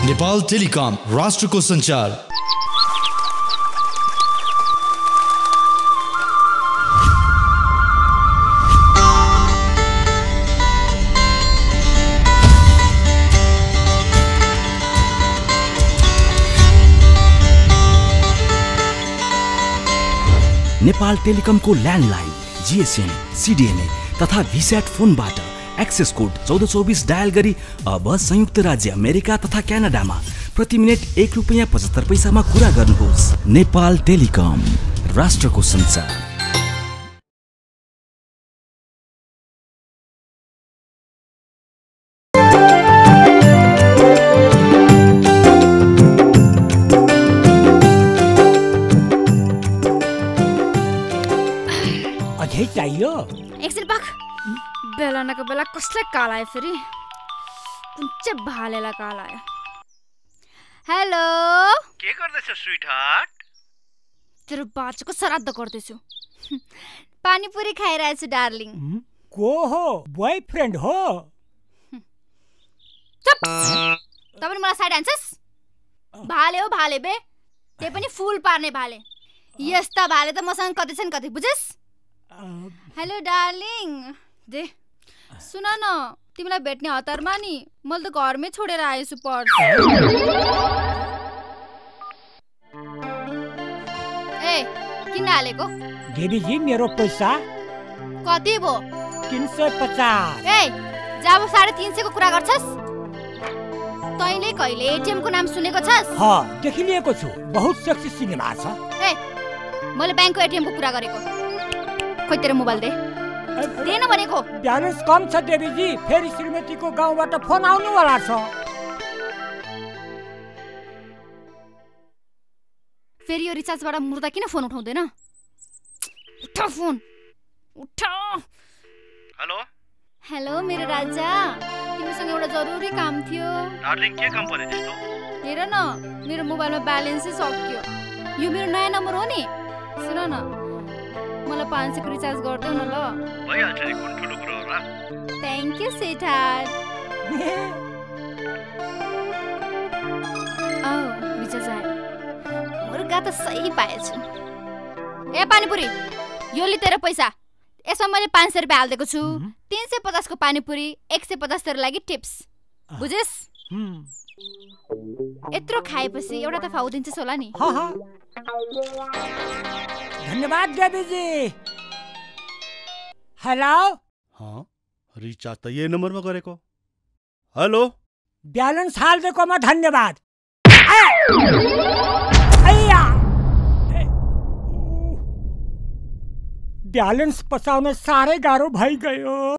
Nepal telecom, राष्ट्रको संचार। नेपाल टेलिकमको ल्यान्डलाइन, जीएसएम, सीडीएमए तथा भिस्याट फोनबाट एक्सेस कोड 1424 डायल गरी अब संयुक्त राज्य अमेरिका तथा क्यानाडामा प्रति मिनेट ₹1.75 मा कुरा गर्नुहोस्। नेपाल टेलिकम, राष्ट्रको संचार। अझै चाहियो? एकछिन पाक। बेलानाको बेला कसलाई काल आयो फेरि? कुन चाहिँ भालेलाई काल आयो? हेलो, के गर्दैछ स्वीट हार्ट? तेरो बाछोको श्राद्ध गर्दैछु। पानीपुरी खाइरहेछु डार्लिङ। को हो? बोयफ्रेन्ड हो? चुप। तपाईं मलाई साइड हान्छस्? भाले हो भाले बे, त्यही पनि फुल पार्ने भाले। यस्ता भाले त मसँग कति छन् कति, बुझेस्? हेलो डार्लिङ, दे सुन न, तिमीलाई भेट्ने हतारमा नि मैले त घरमै छोडेर आएछु पर्स। ए किन हालेको? देवीजी मेरो पैसा कति भो? 350। ए जब 350 को कुरा गर्छस्? तैँले कहिले एटीएम को नाम सुनेको छस्? देखिलिएको छु, बहुत सेक्सी सिनेमा छ। ए मैले ब्याङ्कको एटीएम को कुरा गरेको। खोइ तेरो मोबाइल दे न भनेको। ब्यालेन्स कम छ देवीजी, फेरि श्रीमतीको गाउँबाट फोन आउनुवाला छ। फेरि यो रिचार्जबाट मुर्दा किन फोन उठाउँदैन? उठा फोन, उठा। हेलो हेलो मेरो राजा, तिमीसँग एउटा जरुरी काम थियो। डार्लिङ, के काम पर्यो त्यस्तो? हेर न, मेरो मोबाइलमा ब्यालेन्सै सक्यो। यो मेरो नयाँ नम्बर हो नि। सुन न, मलाई 500 को रिचार्ज गर्दै न ल। भइहाल्छ नि, कुन ठुलो कुरा होला। Thank you sweetheart. रिचार्ज आयो। मुर्गा त सही पाएछु। ए पानीपुरी, यो लि तेरो पैसा। यसमा मैले 500 रुपियाँ हालिदिएको छु। 350 को पानीपुरी, 150 तेरो लागि टिप्स, बुझेस्? यत्रो खाएपछि एउटा त फाउदिन्छस् होला नि। धन्यवाद देवीजी। हेलो, रिचार्ज त यही नम्बरमा गरेको। हेलो, ब्यालेन्स हालिदिएकोमा धन्यवाद। ब्यालेन्स पचाउन साह्रै गाह्रो भइगयो।